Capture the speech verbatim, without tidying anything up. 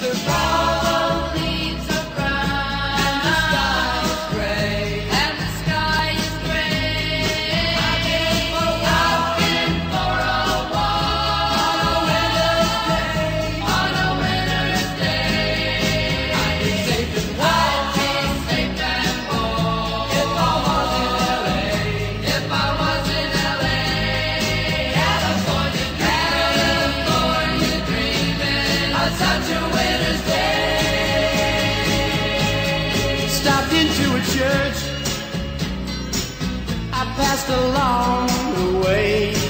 The fall leaves are brown, and the sky is gray, and the sky is gray. I've been for a walk, been for a walk on a winter's day, on a winter's day. I'd be safe and warm, I'd be safe and warm if I was in L A, if I was in L A. California dreaming, California dreaming of such a winter's day. Stopped into a church, I passed along the way.